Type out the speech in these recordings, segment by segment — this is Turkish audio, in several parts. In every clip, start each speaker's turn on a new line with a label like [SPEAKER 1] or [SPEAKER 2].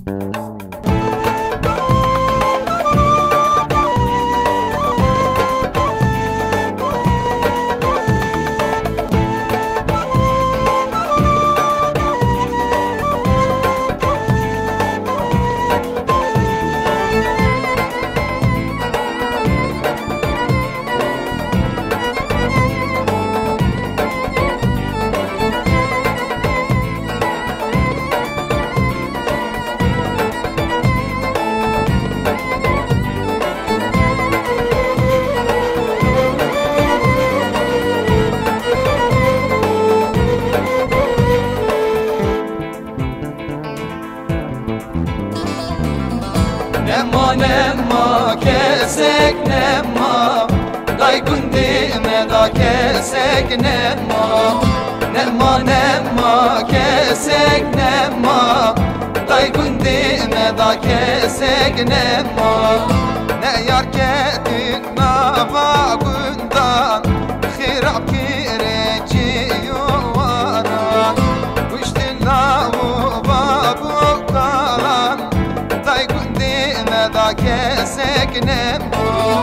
[SPEAKER 1] Nema kesek nema Dai gundi me da kesek nema Nema kesek nema Dai gundi me da kesek nema Ne yar kedin nava gundan Khirab kireci yuvaran Kuştin lavu babu kalan Dai gundi me da kesek nema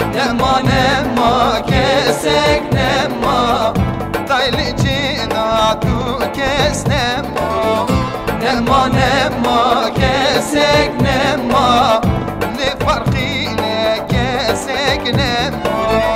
[SPEAKER 1] Nema kesek nema Dayli cinatu kes nema Nema kesek nema Li farkine kesek nema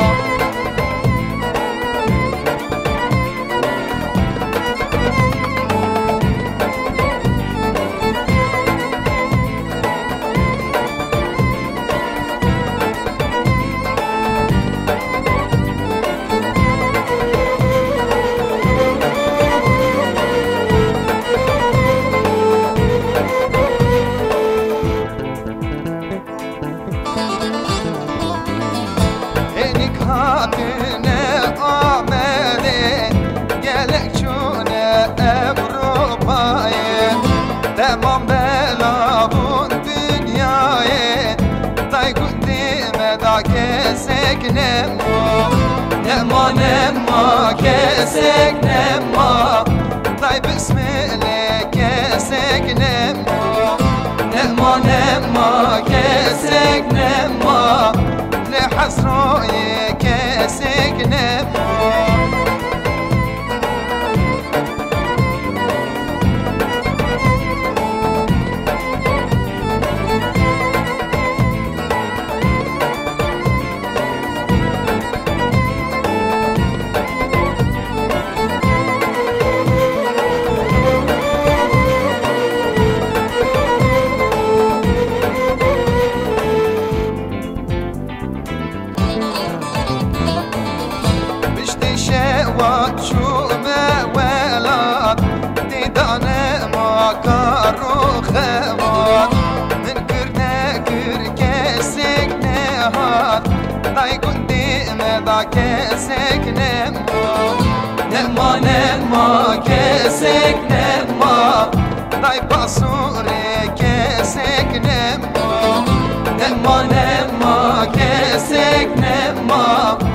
[SPEAKER 1] Tamam belavun dünyaya Day gündime da kesek nema Nema kesek nema Day bismillah kesek nema Nema kesek nema Le hasroye kesek nema شو ولاد ديدانه ما كارو خواد من كرنا كسك نهاد داي كنتي مدا كسك نما كسك نما داي باسوري كسك نما كسك نما